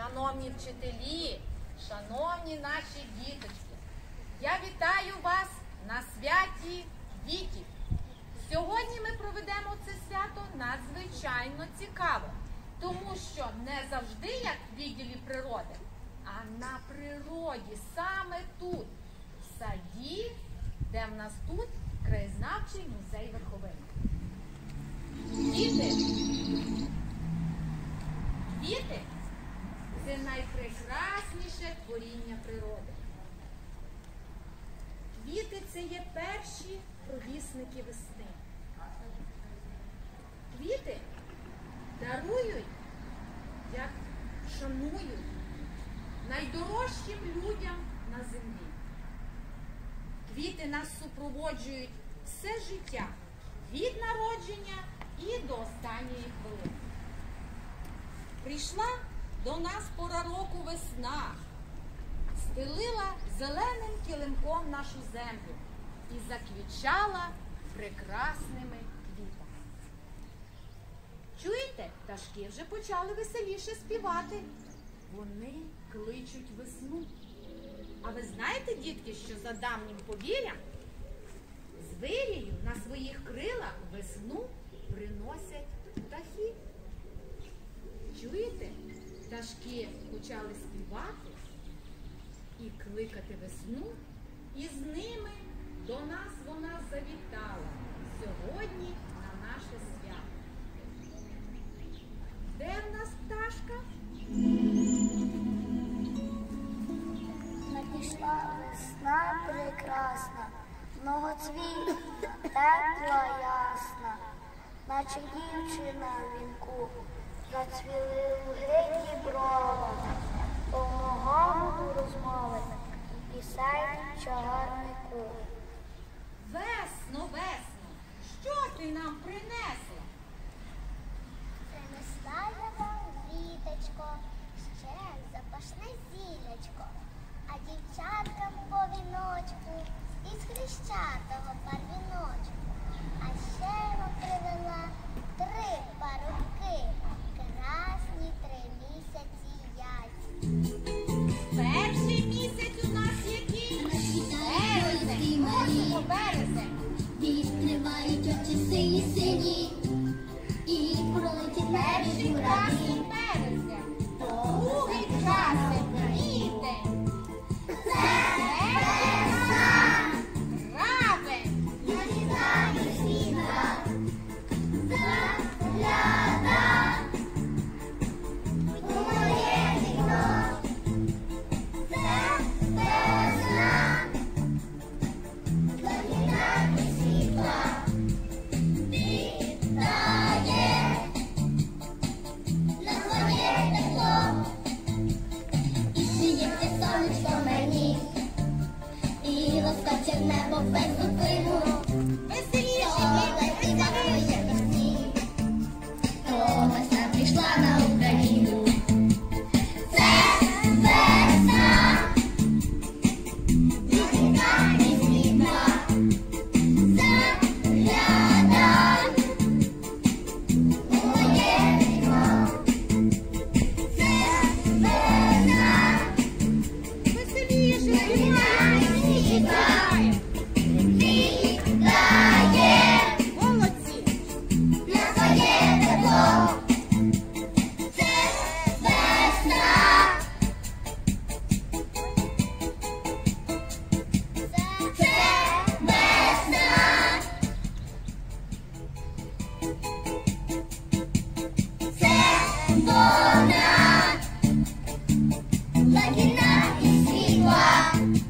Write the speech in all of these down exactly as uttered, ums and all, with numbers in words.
шановні вчителі, шановні наші діточки, я вітаю вас на святі квітів. Сьогодні ми проведемо це свято надзвичайно цікаво, тому що не завжди як в відділі природи, а на природі, саме тут, в саді, де в нас тут краєзнавчий музей Верховина. Діти, квіти – це найпрекрасніше творіння природи. Квіти – це є перші провісники весни. Квіти дарують, як шанують найдорожчим людям на землі. Квіти нас супроводжують все життя, від народження і до останньої хвилини. Прийшла до нас пора року весна, стелила зеленим килимком нашу землю і заквітчала прекрасними квітами. Чуєте, пташки вже почали веселіше співати. Вони кличуть весну. А ви знаєте, дітки, що за давнім повір'ям з вирією на своїх крилах весну приносять птахи? Чуєте? Пташки почали співати і кликати весну, і з ними до нас вона завітала сьогодні на наше свято. Де в нас пташка? Надійшла весна прекрасна, многоцвітна, тепла, ясна, наче дівчина в вінку, зацвіли луги діброви, повного розмови і пісень чагарнику. Весно, весно, що ти нам принесла? Принесла я вам віточко, ще запашне зілячко, а дівчаткам по віночку із хрещатого барвіночку. А ще я вам привела три парубки, красні три місяці ясні. Перший місяць у нас який? Березень. Просимо, березень. Відкривають очі сині-сині і пролетить Перший небо красний березень. Другий красний квітень. Третій травень. Небо без зупину, Веселіше, лети діти, моє пісні, то весна прийшла на Україну. Це весна, весна і світла, загляда моє вікно. Це весна, веселіше, весна і світла. Молодці! На своє тепло. Це весна. Це весна. Це вона. Лагідна і світла.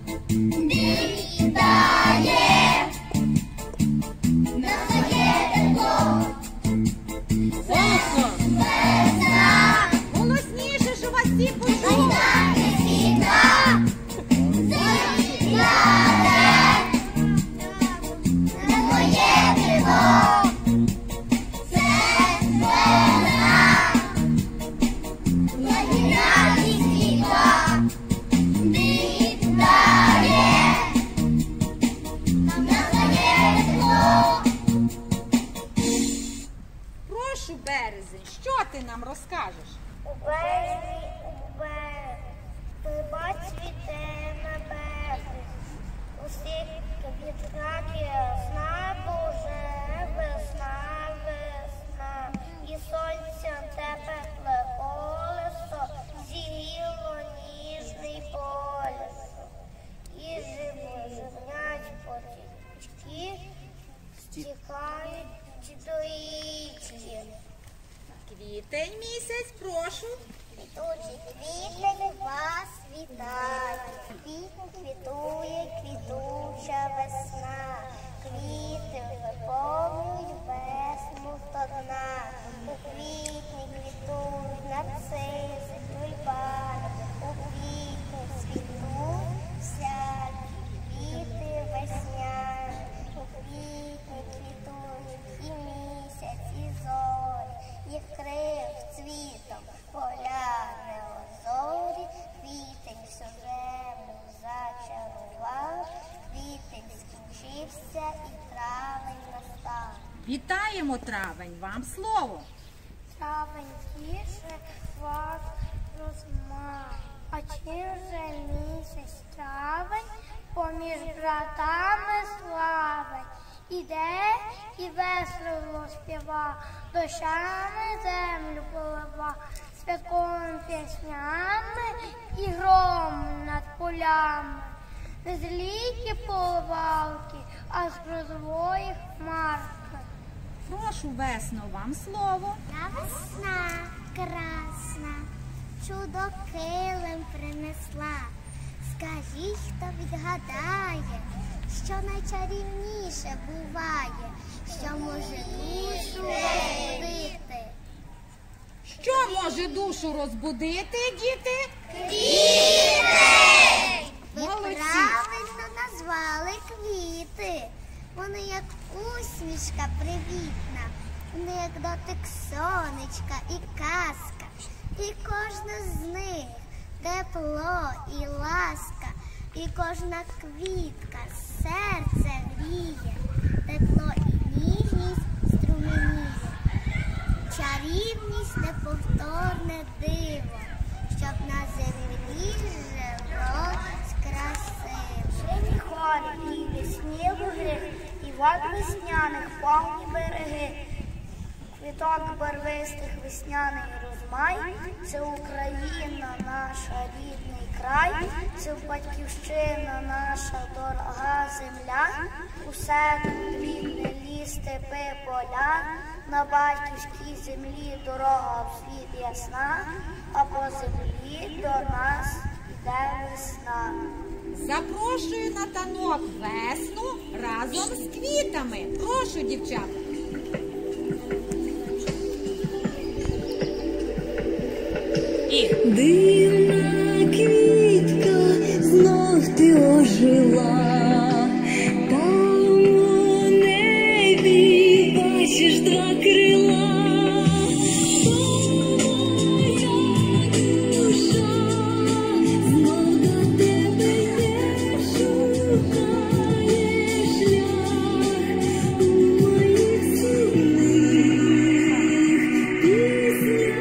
Вітає. На своє тепло. Голосно! Весна. Голосніше, щоб вас всі почули! Весна і світла. Загляде на моє вікно. Це весна. Лагідна і світла. Вітає на своє тепло. Прошу, березень, що ти нам розкажеш? У березні берег, стрибай цвіте на березі, усіх квітках ясна, дуже весна, весна, і сонцем тепле колесо зігріло ніжний полюс, і живо живнять потічки, стікають до річки. Квітень місяць, прошу. Квітучий квітень вас вітає, квітне квітує квітуча весна, квіти виповнюють весну до дна, у квітні квітують нарциси, тюльпани, у квітні цвітуть всякі квіти весняні, у квітні квітують і місяць, і зорі, їх крив цвітом поляне озорі, квітень всю землю зачарував, квітень скінчився і травень настав. Вітаємо травень, вам слово. Травень тіше вас розмах, а чим же місяць травень поміж братами славень. Іде і весело співа, дощами землю полива, святковими піснями і гром над полями. Не зліті поливалки, а з грозової хмарки. Прошу, весно, вам слово. Та весна красна, чудо килим принесла. Скажіть, хто відгадає, що найчарівніше буває, що може душу розбудити. Що може душу розбудити, діти? Квіти! Ви Молодці. правильно назвали квіти. Вони як усмішка привітна, вони як дотик сонечка і казка. І кожна з них тепло і ласка, і кожна квітка серце гріє, тепло і ніжність струменіє. Чарівність неповторне диво, щоб на землі жило красиво. Жині хорі і весні луги, і вод весняних повні береги, квіток барвистих весняний розмай, це Україна, наша рідний край, це батьківщина, наша дорога земля, усе тут рідне ліс, степи, поля, на батьківській землі дорога в світ ясна, а по землі до нас іде весна. Запрошую на танок весну разом з квітами. Прошу, дівчата. І дивна квітка, знов ти ожила, там у небі бачиш два крила, моя душа знов до тебе йде, шукає шлях у моїх сумних піснях.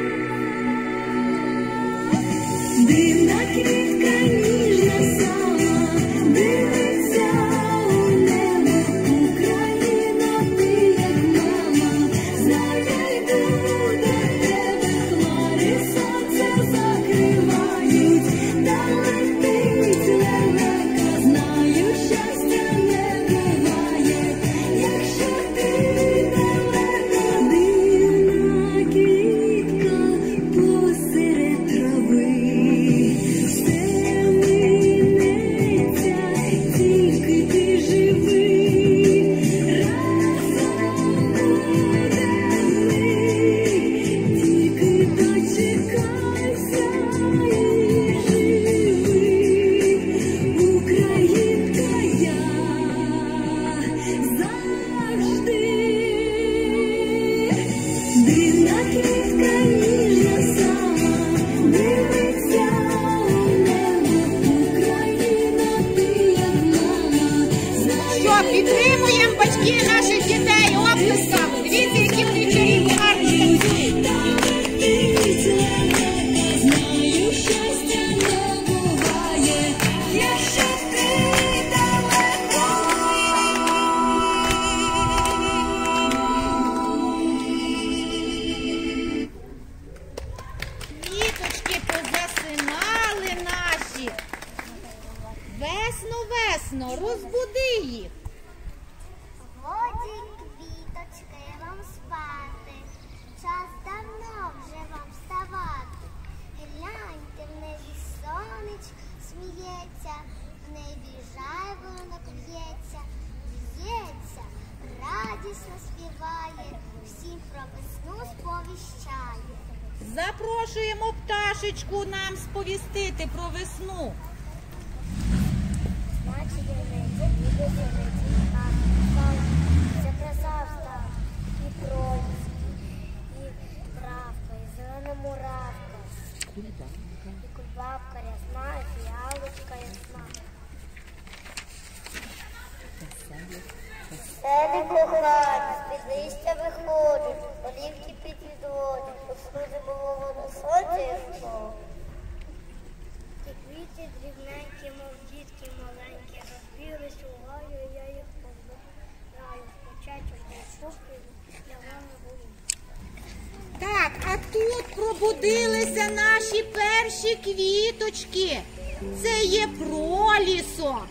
Дивна квітка, ніжна сама, дивиться у небо, Україна, ти як мама, знаю, йду до тебе, хмари сонце закривають, та летить лелека, знаю, щастя не буває, якщо ти далеко. Дивна квітка посеред трави, тільки ти живий, разом будемо ми, тільки дочекайся і живи, Українка я завжди. Дивна квітка, ніжна сама, дивиться у небо, Україна, ти як мама, знаю. що, підтримуємо батьки наших дітей оплесками. Дивіться, які вони чарівні, гарні. Та летить лелека, знаю, щастя розбуди їх. Годі, квіточки, вам спати, час давно вже вам вставати. Гляньте, в небі сонечко сміється, в небі жайворонок б'ється, б'ється, радісно співає, всім про весну сповіщає. Запрошуємо пташечку нам сповістити про весну. Значить, не буде летіть на сонце, краса встала, і проліски, і травка, і зелена муравка, і кульбабка рясна, і фіалочка ясна. Селі кохані, з-під листя виходять, олівки підвідводять, послузи було на сонці ясно. Ті квіти дрібненькі, мов дітки маленькі, розбілись у гаю, я їх позбираю, спочатку шубки, я вам не буду. Так, а тут пробудилися наші перші квіточки. Це є пролісок.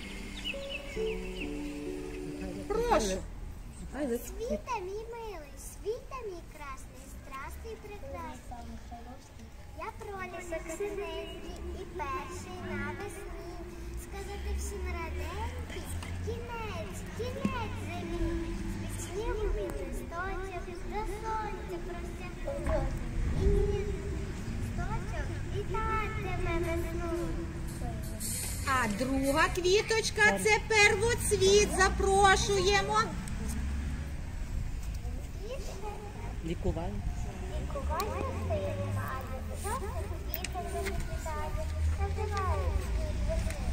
Прошу. Світа мій милий, світа мій красний, страстний прекрасний. Я пролісок синенький і перший навесні. Сказати всім раденький, кінець, кінець землі. З-під снігу мій листочок, до сонця простягнув. І мій листочок вітатиме весну. А друга квіточка – це первоцвіт. Запрошуємо. Лікування стає немає, жовтих квіток розквітає, називають світ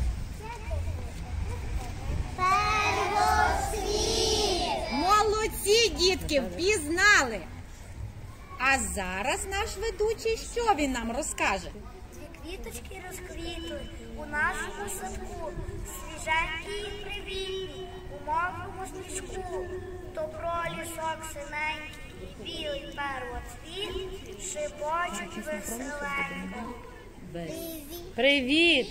Первоцвіт! Молодці, дітки, впізнали. А зараз наш ведучий, що він нам розкаже? Дві квіточки розквітли у нашому садку, свіженькі і привітні, у мокрому сніжку. То пролісок синенький і білий первоцвіт шепочуть веселенько. Привіт!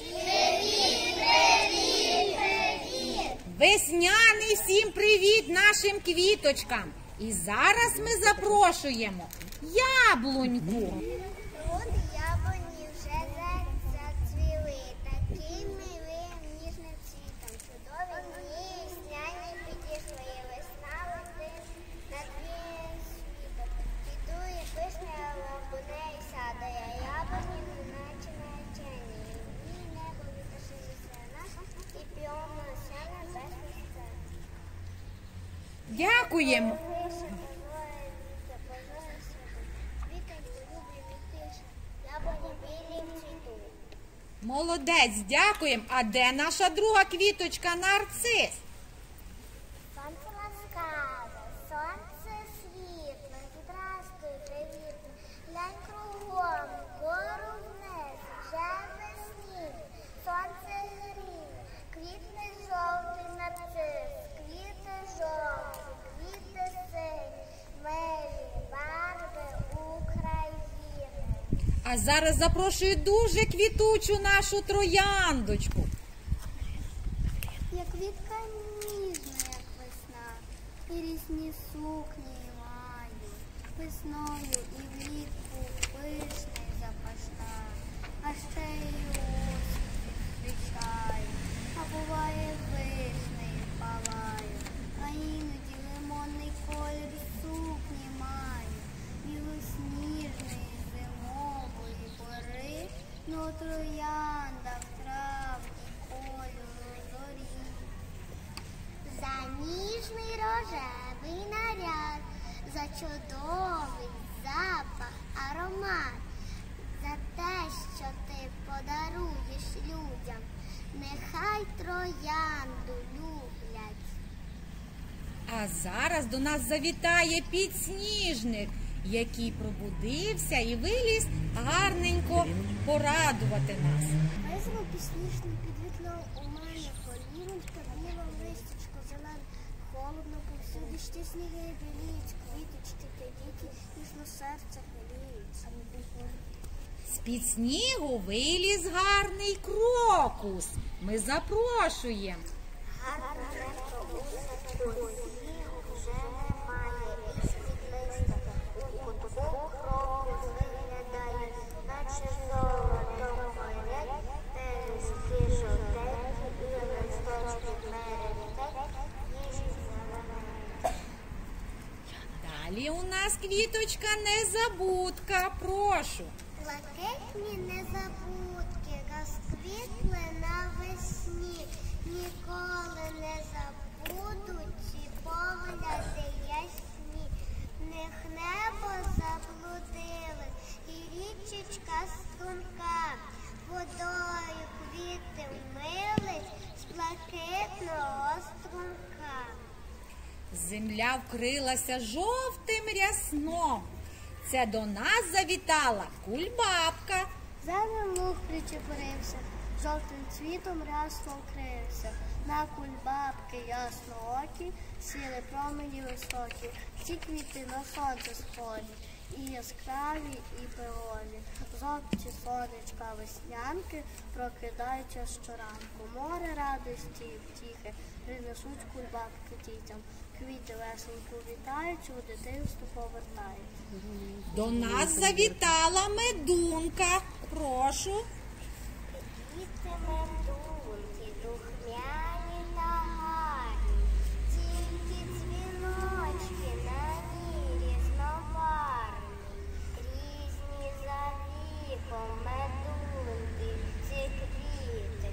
Весняний всім привіт нашим квіточкам. І зараз ми запрошуємо яблуньку. От яблуні вже зацвіли, таким милим ніжним цвітом. Чудові дні весняні підійшли, весна летить над вієм світом. Підує пишне лоб, у неї садає яблуні, неначе наречені. В ній небо виташилося нас і піомилося небесне сцена. Дякуємо. Молодець, дякуємо. А де наша друга квіточка нарцис? Сонце ласкаве, сонце світле, здрастуй, привітне, глянь кругом, гору вниз, вже весні, сонце гріє, квітне жовтий нарцис, квіти жовті, квіти сині, милі барви України. А зараз запрошую дуже квітучу нашу трояндочку. Я квітка ніжна, як весна, і різні сукні маю, весною і влітку пишна й запашна, а ще й осінь зустрічаю, а буває вишнею палаю, а іноді лимонний колір сукні маю, білосніжної зимової пори, но троянда в травні кольору зорі. За ніжний рожевий наряд, за чудовий запах, аромат, за те, що ти подаруєш людям, нехай троянду люблять. А зараз до нас завітає підсніжник, який пробудився і виліз гарненько порадувати нас. Весело підсніжний під вікном у мене коліночка, біла листячко зелене, холодно повсюди, ще сніги біліють, квіточки та діти, ніжно серце хвилюють. З-під снігу виліз гарний крокус. Ми запрошуємо. гарно легко у садку, снігу вже немає, з-під листя у кутку крокус виглядає, наче золото горять, пелюстки жовтенькі і листочки мерехтять, ніжні зелененькі. Далі у нас квіточка незабудка, прошу. Блакитні незабудки розквітли навесні, ніколи не забудуть ці погляди ясні. В них небо заблудили, і річечка струмка, водою квіти вмились з блакитного струмка. Земля вкрилася жовтим рясном. Це до нас завітала кульбабка. Зелен луг причепурився, жовтим цвітом рясно вкрився. На кульбабки ясноокі сіли промені високі. Ці квіти на сонце схожі, і яскраві, і пилові. Жовті сонечка веснянки прокидаються щоранку. Море радості і втіхи принесуть кульбабки дітям. Квіти веселку вітають, у дитинство повертають. До нас завітала медунка. Прошу. Квіти медунки, духмяні та гарні, тільки дзвіночки на ній різнобарвні, різні за віком медунки, ці квіти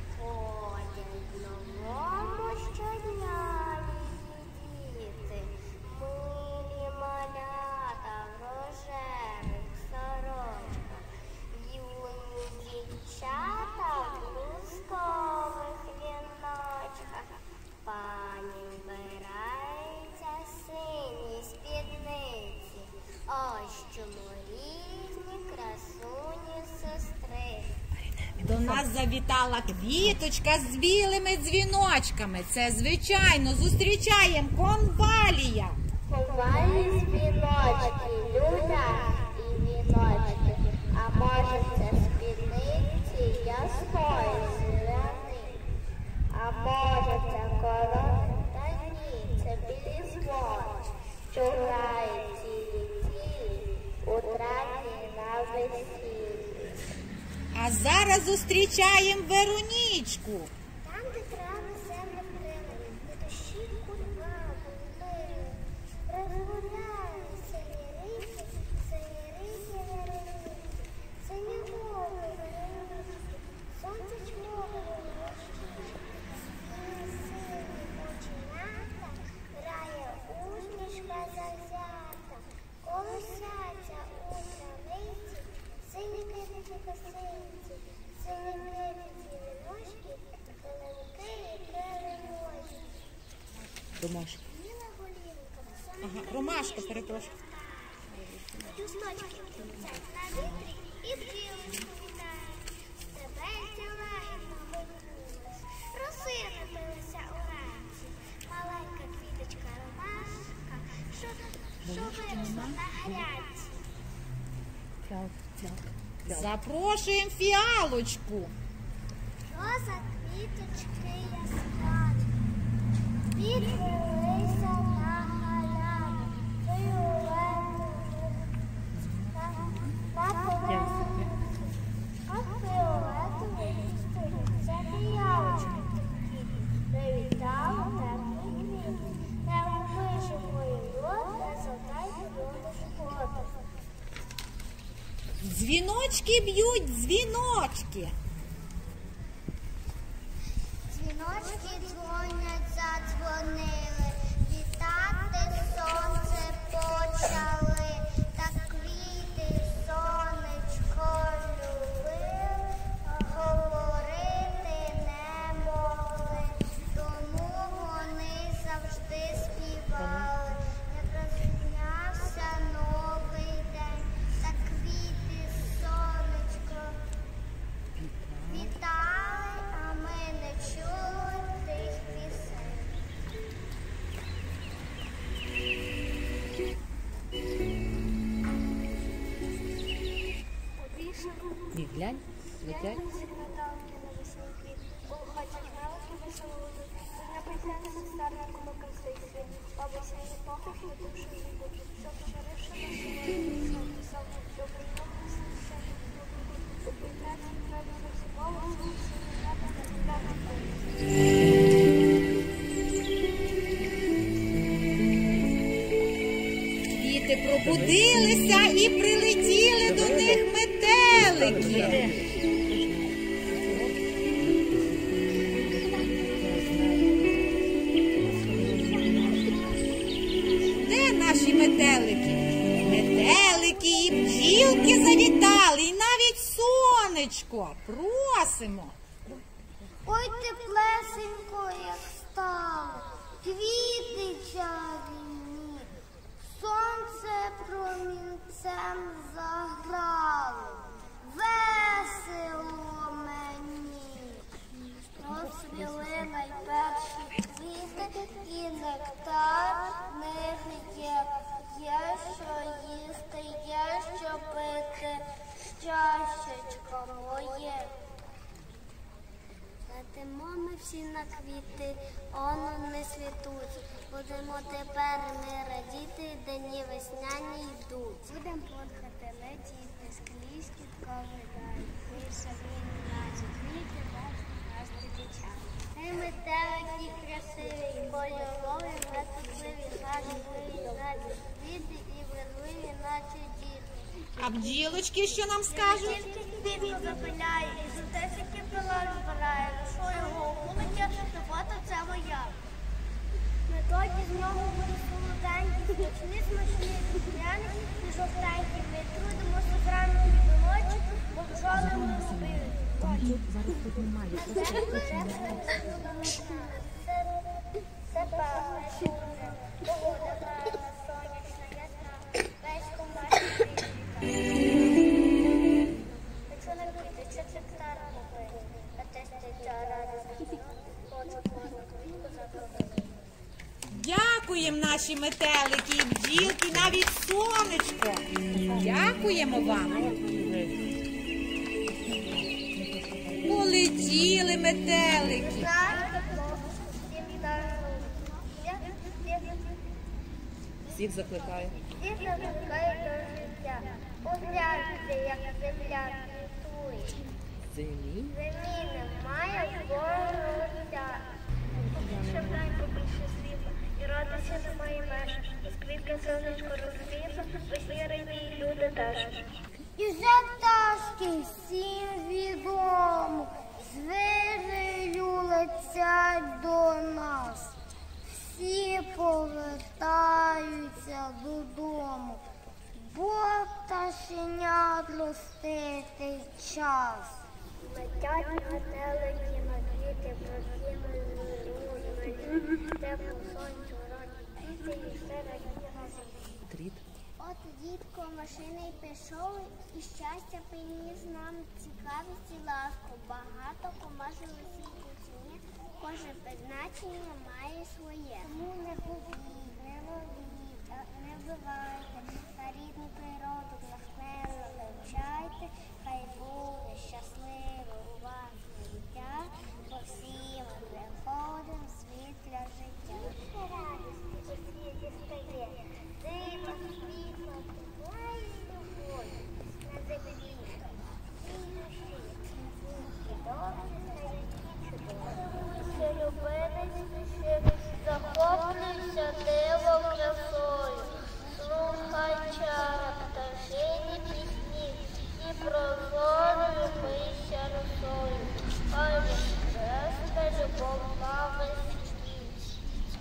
ходять новому щодня її діти, милі малята в рожевих сорочках, юні дівчата в блузкових віночках. Пані вбирається сині спідниці, ось чому різні красуні сестри. До нас завітала квіточка з білими дзвіночками. Це, звичайно, зустрічаємо конвалія. Ховали спіночки, люля і віночки, а може це спідниці ясної зелени, а може це корона, та ні, це білізвон, що грає цілі-цілі у травні на весіллі. А зараз зустрічаємо Веронічку. Там, де трави землю вкрили, на душі кульбабу лили, розгулялися лірики, синірики вероники, синьової веронички, сонце чмової вощі, і сині оченята грає усмішка завзята, колосяться у травиці, сині квітки косинці, сині квітки віночки, зеленки і переможі. Ромашка. Біла голівка, Ага, Ромашка, перепрошую. Листочки крутять на вітрі і бджілочку вітають. Стебельця лагідно вигнулась, роси напилися уранці. Маленька квіточка ромашка, що, що виросла на грядці. Запрошуємо фіалочку. Роза квіточки яскраві, відвелися на галяну, фіолетову, на, на поверхні, а фіолетову листочку це фіалочка. Привітала теплий квіт, не вмишу мою льот, не золотай льоду шкоду. Дзвіночки б'ють, дзвіночки. Дзвіночки дзвонять, задзвонили, вітати сонце почали, та квіти сонечко любили, говорити не могли, тому вони завжди співали, як розпінявся новий день, та квіти сонечко вітали, а ми не чули тих пісень. Ні, глянь, летять. Сигнаталки на веселки, у хаті гралки веселили, принесе стареньку до красиві, бабуся не похоче, душу жити, щоб шарифша на сьогодні, сам щоб прийняти все, щоб прийняти треба розсувало, Діти пробудилися і прилетіли до них метелики. Де наші метелики? Метелики і бджілки завітали, і навіть сонечко. Просимо. Ой, теплесенько, як стало, квіти чарівні, сонце промінцем заграло, весело мені. Розцвіли найперші квіти і нектар в них є, є що їсти, є що пити, щастячко моє. Летимо ми всі на квіти, оно не світуть. Будемо тепер ми радіти, дні весняні йдуть. Будемо подхати, летіти, скрізь квітковий дай. Більше він наче квіти, наш дівчат. Ми метелики красиві, кольорові, метушливі, гарні, раді, квіти і вразливі, наче діти. А бджілочки що нам скажуть? Квітку запиляє, і жовтесики пила розбирає, що його вулиця, робота це моя. Ми тоді знову буде солоденькі, смачні, смачні, рум'яні і жовтенькі. Ми трудимося зранку і до ночі, бо бджоли ми робили. Зараз тут немає. Це пахне дуже, погода гарна, сонячна, ясна, весь комарний якщо не буде, що це птар робити, а те стаття радість, хочу кожну квітку забрати. Дякуємо наші метелики і бджілки, навіть сонечко. Дякуємо вам. Полетіли метелики. Всіх закликаю. Всіх закликаю до життя. Погляньте, як земля квітує. Землі. Землі немає вороття. Побільше дай, побільше світла, і радуйся немає меж. Із квітки сонечко розквітло, весні радіють люди теж. І вже пташки всім відомо, звірю летять до нас. Всі повертаються додому, бо пташенят ростити час. Летять метелики на квіти, просіми зрозумілі, тепло сонцю раді діти і все радіє на землі. Тріт. От дідко машиною пішов і щастя приніс нам цікавість і ласку. Багато помажили сім'ї, кожне призначення має своє. Тому не губіть, не ловіть, не вбивайте, на рідну природу нахмело вивчайте, хай буде щасливо у вас життя, бо всі ми приходимо в світ для життя. Радості у світі стає, диво, світло, тепла і любов на землі. І душі, і добрі, старі чудові. Ще любинець, ще захоплюйся дивом красою. Слухай чара пташині пісні і прозорою пися росою. Хай воскресне любов на весь світ.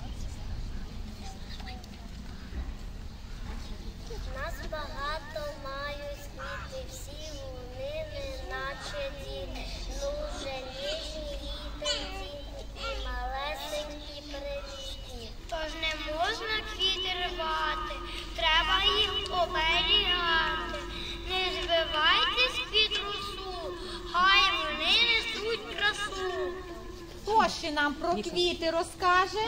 Нас багато мають квіти, всі вони неначе діти. Ну вже ніжні вітер, і малесенькі привітні. Тож не можна квіти рвати, треба їх оберігати. Не збивайте з квіт росу, хай вони несуть красу. Хто ще нам про квіти розкаже?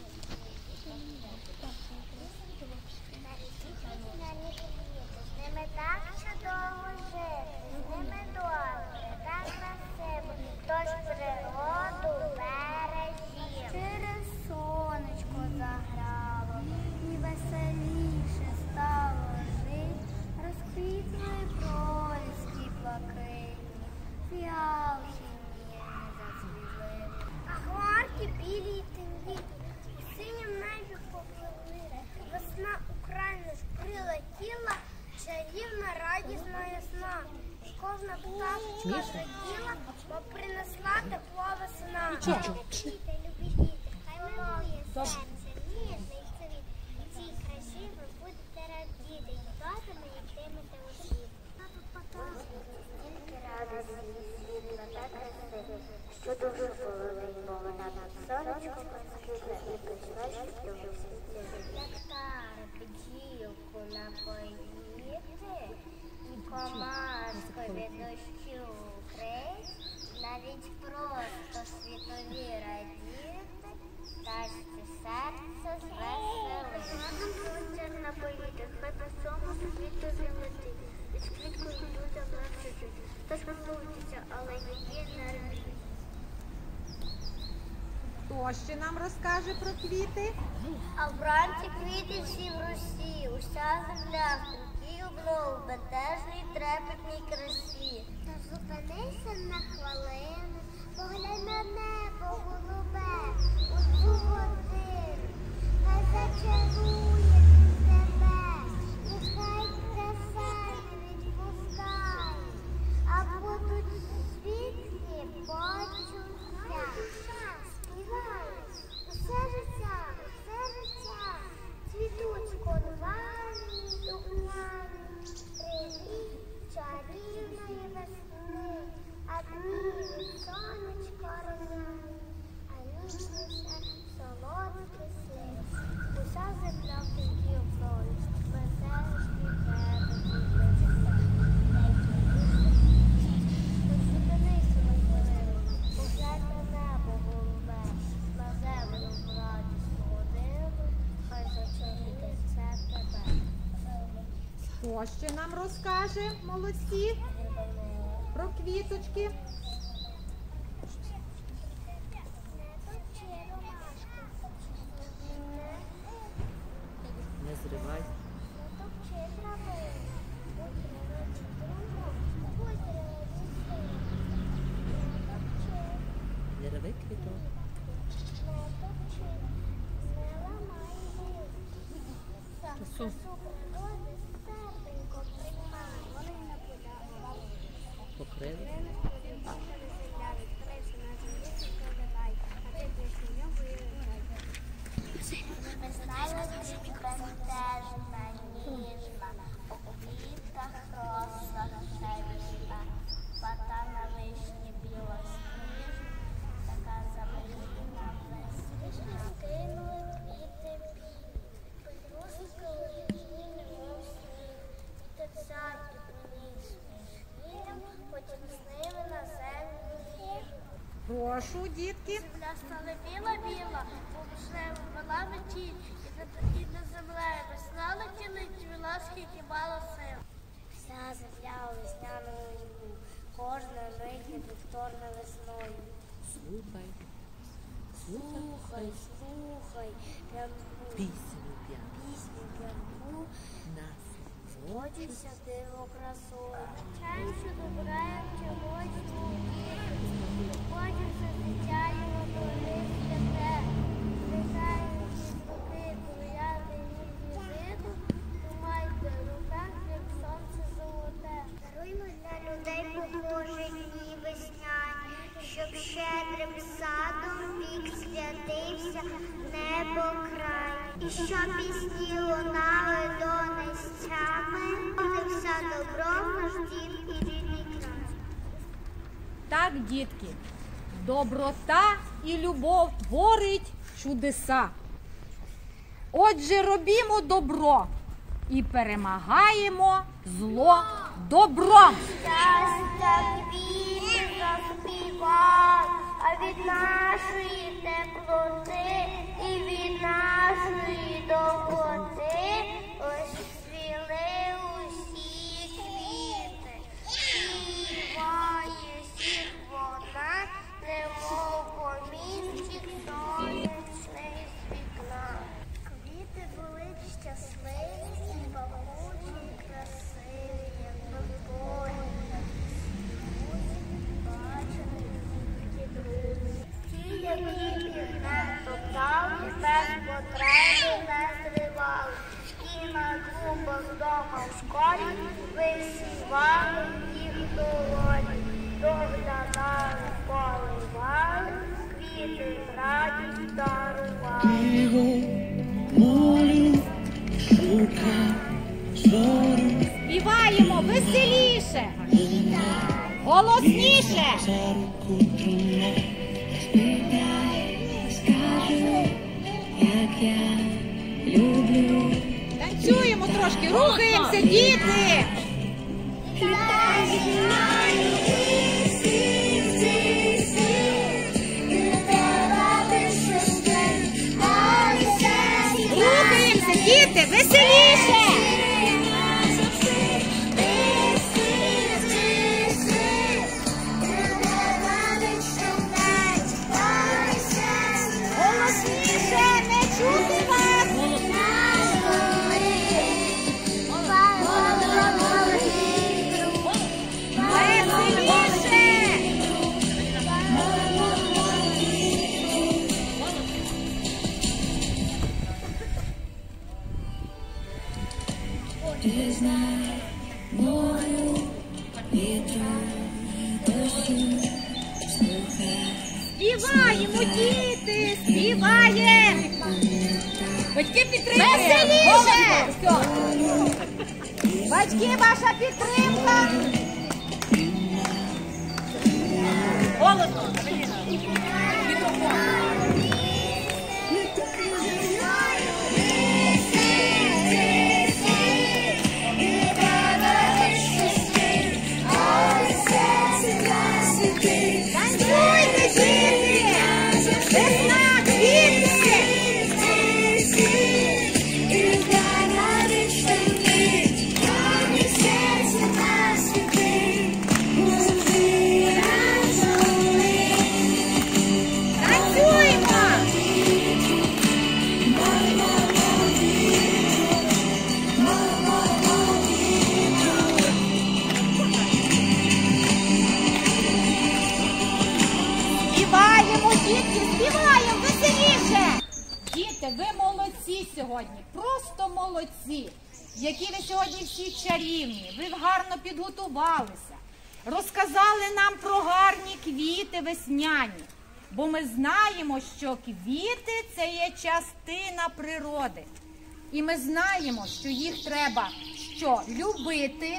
З ними так чудово жити, з ними добре, так красиво, тож природу бережімо. Через Україна ясна, кожна пташечка раділа, бо принесла тепло весна. Діти, любі діти, хай милує серце, ніжний цвіт. У цій красі ви будете радіти, багатими йтимете у світ. Тільки радості світла та краси, що дуже половину вона над сонечком розквітла і прийшла, щоб дуже світлі. Нектари, бджілку напоїти, і комашку від дощу укрить, навіть просто світові радіти, щастя серце звеселить. Сонця напоїти, хай по всьому світу залетить, і з квіткою людям навчить. Тож послухайтеся, але її не робіть. Хто ще нам розкаже про квіти? А вранці квіти всі в росі, уся земля в тонкій обнову, бентежній трепетній красі. Та зупинися на хвилину, поглянь на небо голубе, у цю годину, хай зачарує тебе, і хай краса не відпускає, а будуть світлі почуття. Співай, усе життя, усе життя, цвітуть конвальні, духмяні, привіт чарівної весни, а дні сонечко румяні, а ніжніше солодкі сни. Уся земля в тонкій обнові, беззережні тебе відлежиться. Зупинися на хвилину, поглянь на небо голубе, на землю в радісну годину, хай зачарує це тебе. Хто ще нам розкаже, молодці, про квіточки? Не зривай. Не рви квіток. Красу. Покрили. Бентежна, ніжна, у квітах роса чарівна, вода на вишні білосніжна, така замріяна весна. Кинули квіти під, підрузкали ніжні немов сніг, вітер сяду приніс смішнім, потім з ними на землю ліг. Прошу, дітки. Земля стала біла-біла, повишнева мала метіль, і над землею весна летіла, і цвіла, скільки мала сил. Вся земля у весняному віку, кожна мить неповторна весною. Слухай. Слухай, слухай, прямку, Пісню п'яну. пісню прямку, Нас. водиться диво красою. Чай, що добре, чогось спокійно, водиться життя його доли святе, лежають із руки, трояди ніжні виду, тримайте в руках, як сонце золоте. Даруймо для людей похожі дні весняні, щоб щедрим садом вік святився, небо край. І щоб пісні лунали донестями, все добром наш дім і рідний край. Так, дітки, доброта і любов творить чудеса. Отже, робімо добро і перемагаємо зло добром. Щастя квіти заспівав, а від нашої теплоти і від нашої доброти розцвіли усі квіти. Співає всіх вона, немов помінчик сонячний з вікна. Квіти були щасливі, пахучі, красиві, як випольні. Бачили тільки друзі. Ті, які їх не топтали, без потреби не зривали. дарував. Співаємо веселіше, голосніше. Танцюємо трошки, рухаємося, діти. Рухаємося, діти, веселіше. Голосніше, не чути вас. Співаємо, діти, співаємо. Батьки підтримують. Веселіше. Батьки, ваша підтримка. Голосно. Співаємо веселіше! Діти, ви молодці сьогодні, просто молодці, які ви сьогодні всі чарівні, ви гарно підготувалися, розказали нам про гарні квіти весняні, бо ми знаємо, що квіти – це є частина природи. І ми знаємо, що їх треба що? Любити,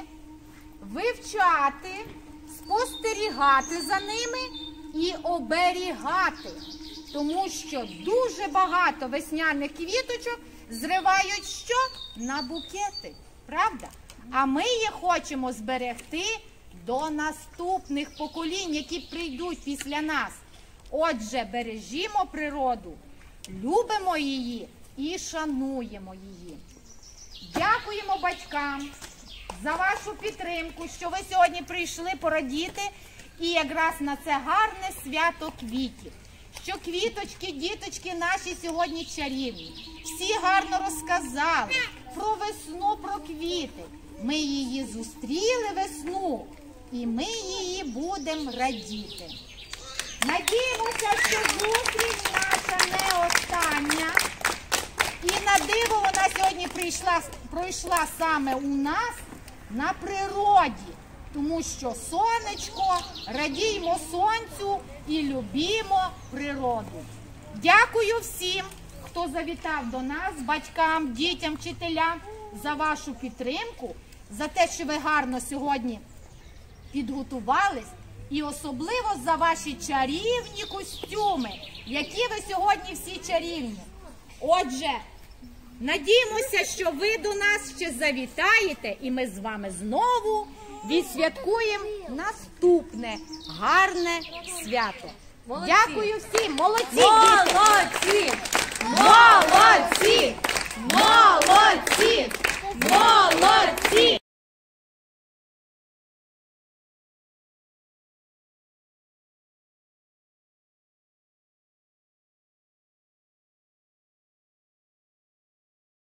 вивчати, спостерігати за ними і оберігати. Тому що дуже багато весняних квіточок зривають що? На букети. Правда? А ми їх хочемо зберегти до наступних поколінь, які прийдуть після нас. Отже, бережімо природу, любимо її і шануємо її. Дякуємо батькам за вашу підтримку, що ви сьогодні прийшли порадіти і якраз на це гарне свято квітів. Що квіточки, діточки наші сьогодні чарівні. Всі гарно розказали про весну, про квіти. Ми її зустріли весну, і ми її будемо радіти. Надіємося, що зустріч наша не остання. І на диво вона сьогодні прийшла, пройшла саме у нас на природі. Тому що сонечко, радіймо сонцю і любімо природу. Дякую всім, хто завітав до нас, батькам, дітям, вчителям, за вашу підтримку, за те, що ви гарно сьогодні підготувались, і особливо за ваші чарівні костюми, які ви сьогодні всі чарівні. Отже, надіємося, що ви до нас ще завітаєте, і ми з вами знову відсвяткуємо наступне гарне свято. Молодці. Дякую всім. Молодці! Молодці! Молодці! Молодці! Молодці!